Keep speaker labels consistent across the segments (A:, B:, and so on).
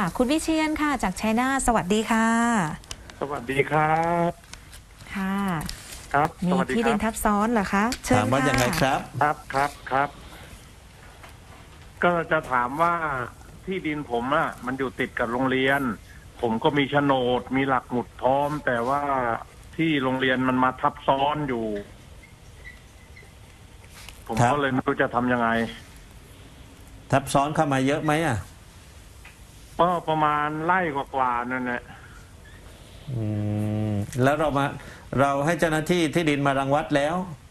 A: คุณวิเชียรค่ะจากชัยนาทสวัสดีค่ะ
B: สวัสดีครับ
A: ค่ะ
B: ครับ
A: มีที่ดินทับซ้อนเหรอคะเชิญ
C: ถามว่ายังไงครับ
B: ครับ ก็จะถามว่าที่ดินผมอะมันอยู่ติดกับโรงเรียนผมก็มีโฉนดมีหลักหมุดพร้อมแต่ว่าที่โรงเรียนมันมาทับซ้อนอยู่ผมก็เลยไม่รู้จะทำยังไง
C: ทับซ้อนเข้ามาเยอะไหมอ่ะ
B: ก็ประมาณไร่กว่าๆนั่นแหละ
C: แล้วเราให้เจ้าหน้าที่ที่ดินมารังวัดแล้ว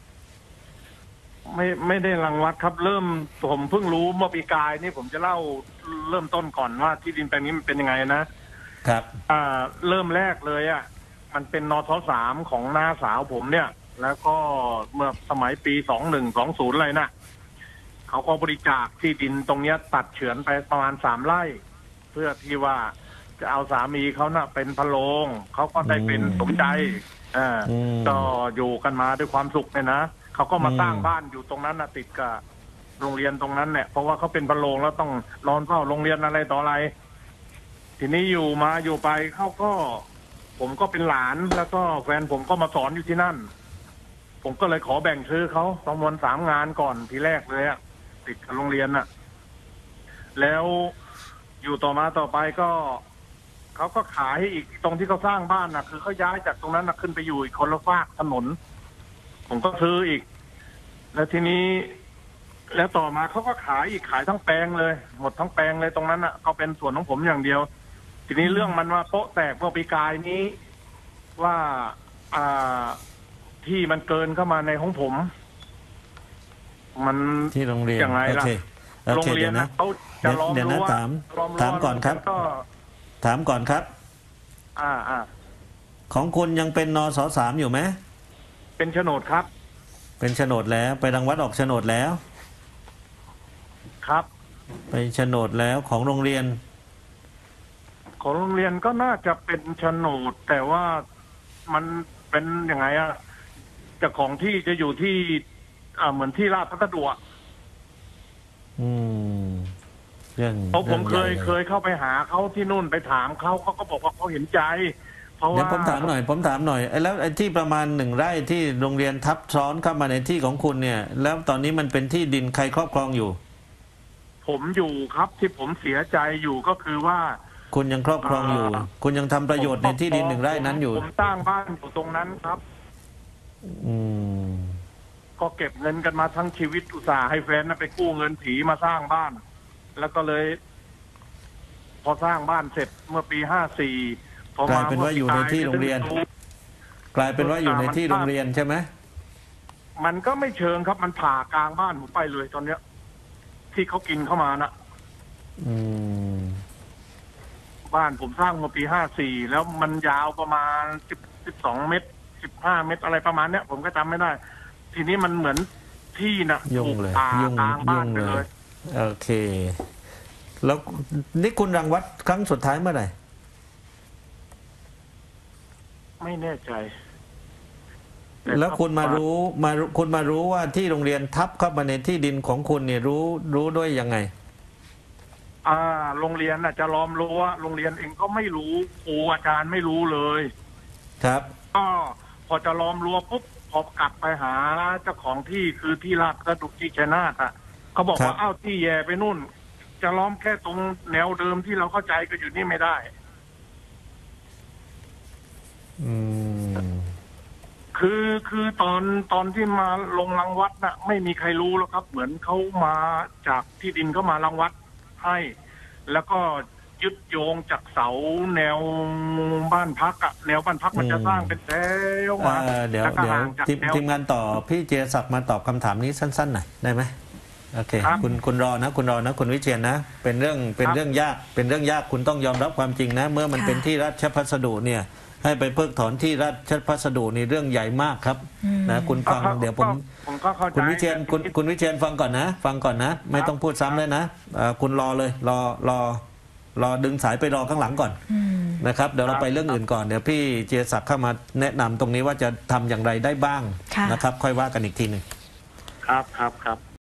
B: ไม่ได้รังวัดครับผมเพิ่งรู้เมื่อปีกายนี่ผมจะเล่าเริ่มต้นก่อนว่าที่ดินแปลงนี้มันเป็นยังไงนะครับเริ่มแรกเลยอ่ะมันเป็นนท.3ของน้าสาวผมเนี่ยแล้วก็เมื่อสมัยปี2120อะไรนะเขาก็บริจาคที่ดินตรงเนี้ยตัดเฉือนไปประมาณ3 ไร่เพื่อที่ว่าจะเอาสามีเขาน่ะเป็นพะโรงเขาก็ได้เป็นสมใจก็อยู่กันมาด้วยความสุขเนี่ยนะเขาก็มาสร้างบ้านอยู่ตรงนั้นนะติดกับโรงเรียนตรงนั้นเนี่ยเพราะว่าเขาเป็นพะโรงแล้วต้องนอนเฝ้าโรงเรียนอะไรต่ออะไรทีนี้อยู่มาอยู่ไปเขาก็ผมก็เป็นหลานแล้วก็แฟนผมก็มาสอนอยู่ที่นั่นผมก็เลยขอแบ่งซื้อเขาจำนวน3 งานก่อนทีแรกเลยอะติดกับโรงเรียนน่ะแล้วอยู่ต่อไปก็เขาก็ขายอีกตรงที่เขาสร้างบ้านน่ะคือเขาย้ายจากตรงนั้นน่ะขึ้นไปอยู่อีกคนละฝากถนนผมก็ซื้ออีกแล้วทีนี้แล้วต่อมาเขาก็ขายอีกขายทั้งแปลงเลยหมดทั้งแปลงเลยตรงนั้นน่ะก็เป็นส่วนของผมอย่างเดียวทีนี้เรื่องมันว่าโป๊ะแตกเมื่อปีกายนี้ว่าที่มันเกินเข้ามาในของผมมัน
C: ที่โรงเรียน
B: ยังไงล่ะโรงเรียนนะเขาจะล้อมรั้ว
C: ถามก่อนครับถามก่อนครับของคุณยังเป็นนส.3อยู่ไหม
B: เป็นโฉนดครับ
C: เป็นโฉนดแล้วไปรังวัดออกโฉนดแล้ว
B: ครับ
C: ไปโฉนดแล้วของโรงเรียน
B: ก็น่าจะเป็นโฉนดแต่ว่ามันเป็นยังไงอะเจ้าของที่จะอยู่ที่เหมือนที่ราชพัสดุเพราะผมเคยเข้าไปหาเขาที่นู่นไปถามเขาก็บอกว่าเขาเห็นใจเพราะว่า
C: เดี๋ยวผมถามหน่อยแล้วไอ้ที่ประมาณ1 ไร่ที่โรงเรียนทับซ้อนเข้ามาในที่ของคุณเนี่ยแล้วตอนนี้มันเป็นที่ดินใครครอบครองอยู่
B: ผมอยู่ครับที่ผมเสียใจอยู่ก็คือว่า
C: คุณยังครอบครองอยู่คุณยังทำประโยชน์ในที่ดิน1 ไร่นั้นอยู่
B: ผมสร้างบ้านอยู่ตรงนั้นครับก็เก็บเงินกันมาทั้งชีวิตอุตส่าห์ให้แฟนไปกู้เงินผีมาสร้างบ้านแล้วก็เลยพอสร้างบ้านเสร็จเมื่อปี54
C: กลายเป็นว่าอยู่ในที่โรงเรียนกลายเป็นว่าอยู่ในที่โรงเรียนใช่ไหม
B: มันก็ไม่เชิงครับมันผ่ากลางบ้านผมไปเลยตอนเนี้ยที่เขากินเข้ามานะบ้านผมสร้างเมื่อปี54แล้วมันยาวประมาณ12 เมตร15 เมตรอะไรประมาณเนี้ยผมก็จำไม่ได้ทีนี้มันเหมือนที่น่ะถูกป่ากลางบ้านไปเลย
C: โอเคแล้วนี่คุณรังวัดครั้งสุดท้ายเมื่อไหร่
B: ไม่แน่ใจ
C: แล้วคุณมารู้ว่าที่โรงเรียนทับเข้ามาในที่ดินของคุณเนี่ยรู้ด้วยยังไง
B: โรงเรียนน่ะจะล้อมรั้วโรงเรียนเองก็ไม่รู้ครูอาจารย์ไม่รู้เลย
C: ครับ
B: ก็พอจะล้อมรั้วปุ๊บพอกลับไปหาเจ้าของที่คือที่ราชพัสดุที่ชัยนาทเขาบอกว่าที่แย่ไปนู่นจะล้อมแค่ตรงแนวเดิมที่เราเข้าใจก็อยู่นี่ไม่ได้คือตอนที่มาลงรังวัดน่ะไม่มีใครรู้แล้วครับเหมือนเขามาจากที่ดินเขามารังวัดให้แล้วก็ยึดโยงจากเสาแนวบ้านพักแนวบ้านพักมันจะสร้างเป็นแถวมา
C: เดี๋ยวทีมงานต่อพี่เจศักดิ์มาตอบคำถามนี้สั้นๆหน่อยได้ไหมโอเคคุณรอนะคุณวิเชียรนะเป็นเรื่องยากคุณต้องยอมรับความจริงนะเมื่อมันเป็นที่ราชพัสดุเนี่ยให้ไปเพิกถอนที่ราชพัสดุนี่เรื่องใหญ่มากครับนะคุณฟังเดี๋ยวผมคุณวิเชียรฟังก่อนนะไม่ต้องพูดซ้ำเลยนะคุณรอเลยรอดึงสายไปรอข้างหลังก่อนนะครับเดี๋ยวเราไปเรื่องอื่นก่อนเดี๋ยวพี่เจศักดิ์เข้ามาแนะนำตรงนี้ว่าจะทำอย่างไรได้บ้างนะครับค่อยว่ากันอีกทีหนึ่ง
B: ครับ